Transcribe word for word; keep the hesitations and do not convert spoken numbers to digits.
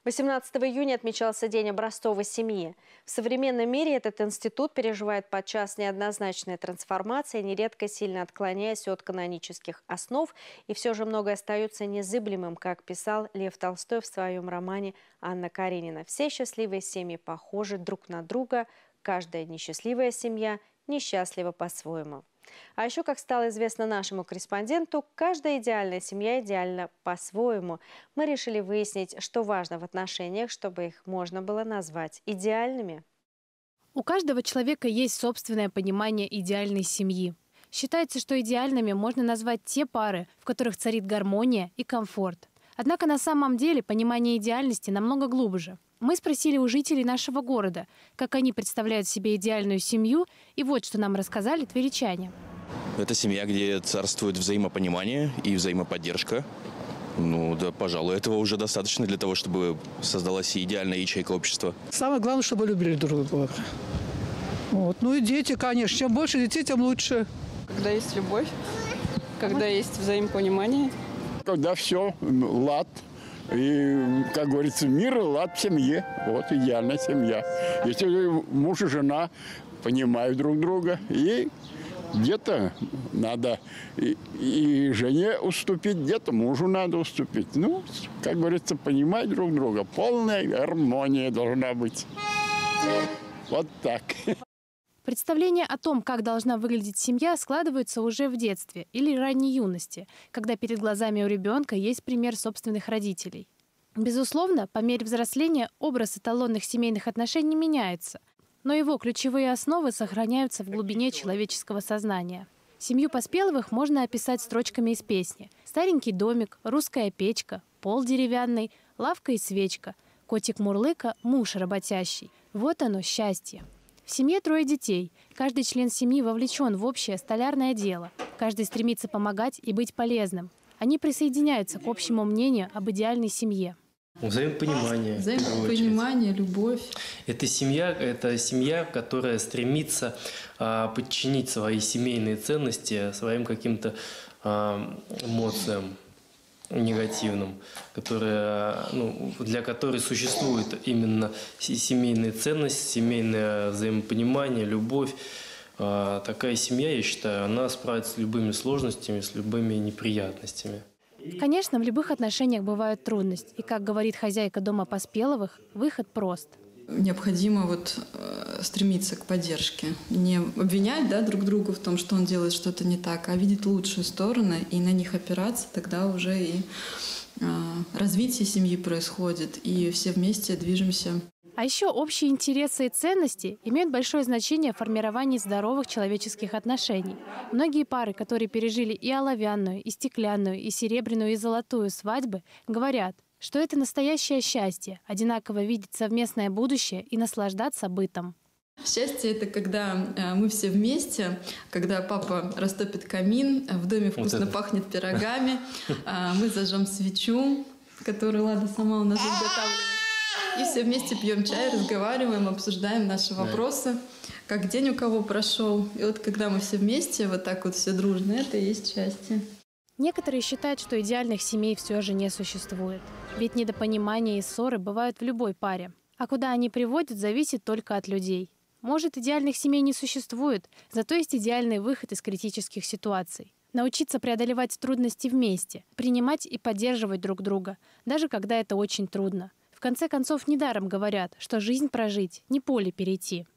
восемнадцатого июня отмечался День образцовой семьи. В современном мире этот институт переживает подчас неоднозначные трансформации, нередко сильно отклоняясь от канонических основ, и все же многое остается незыблемым, как писал Лев Толстой в своем романе «Анна Каренина». Все счастливые семьи похожи друг на друга, каждая несчастливая семья несчастлива по-своему. А еще, как стало известно нашему корреспонденту, каждая идеальная семья идеальна по-своему. Мы решили выяснить, что важно в отношениях, чтобы их можно было назвать идеальными. У каждого человека есть собственное понимание идеальной семьи. Считается, что идеальными можно назвать те пары, в которых царит гармония и комфорт. Однако на самом деле понимание идеальности намного глубже. Мы спросили у жителей нашего города, как они представляют себе идеальную семью, и вот что нам рассказали тверичане. Это семья, где царствует взаимопонимание и взаимоподдержка. Ну да, пожалуй, этого уже достаточно для того, чтобы создалась идеальная ячейка общества. Самое главное, чтобы любили друг друга. Вот. Ну и дети, конечно. Чем больше детей, тем лучше. Когда есть любовь, когда есть взаимопонимание. Когда все, лад. И, как говорится, мир, лад в семье. Вот идеальная семья. Если муж и жена понимают друг друга, и где-то надо и, и жене уступить, где-то мужу надо уступить. Ну, как говорится, понимать друг друга. Полная гармония должна быть. Вот так. Представление о том, как должна выглядеть семья, складывается уже в детстве или ранней юности, когда перед глазами у ребенка есть пример собственных родителей. Безусловно, по мере взросления образ эталонных семейных отношений меняется, но его ключевые основы сохраняются в глубине человеческого сознания. Семью Поспеловых можно описать строчками из песни: старенький домик, русская печка, пол деревянный, лавка и свечка, котик Мурлыка, муж работящий. Вот оно, счастье. В семье трое детей. Каждый член семьи вовлечен в общее столярное дело. Каждый стремится помогать и быть полезным. Они присоединяются к общему мнению об идеальной семье. Взаимопонимание. Взаимопонимание, любовь. Это семья, это семья, которая стремится а, подчинить свои семейные ценности своим каким-то а, эмоциям негативным, которые, ну, для которой существует именно семейная ценность, семейное взаимопонимание, любовь. А, такая семья, я считаю, она справится с любыми сложностями, с любыми неприятностями. Конечно, в любых отношениях бывают трудности. И, как говорит хозяйка дома Поспеловых, выход прост. Необходимо вот, э, стремиться к поддержке. Не обвинять, да, друг друга в том, что он делает что-то не так, а видеть лучшие стороны и на них опираться. Тогда уже и э, развитие семьи происходит, и все вместе движемся. А еще общие интересы и ценности имеют большое значение в формировании здоровых человеческих отношений. Многие пары, которые пережили и оловянную, и стеклянную, и серебряную, и золотую свадьбы, говорят, что это настоящее счастье – одинаково видеть совместное будущее и наслаждаться бытом. Счастье – это когда э, мы все вместе, когда папа растопит камин, в доме вкусно вот пахнет пирогами, э, мы зажжем свечу, которую Лада сама у нас изготавливает. И все вместе пьем чай, разговариваем, обсуждаем наши вопросы, как день у кого прошел. И вот когда мы все вместе, вот так вот все дружно, это и есть счастье. Некоторые считают, что идеальных семей все же не существует. Ведь недопонимания и ссоры бывают в любой паре. А куда они приводят, зависит только от людей. Может, идеальных семей не существует, зато есть идеальный выход из критических ситуаций. Научиться преодолевать трудности вместе, принимать и поддерживать друг друга, даже когда это очень трудно. В конце концов, недаром говорят, что жизнь прожить, не поле перейти.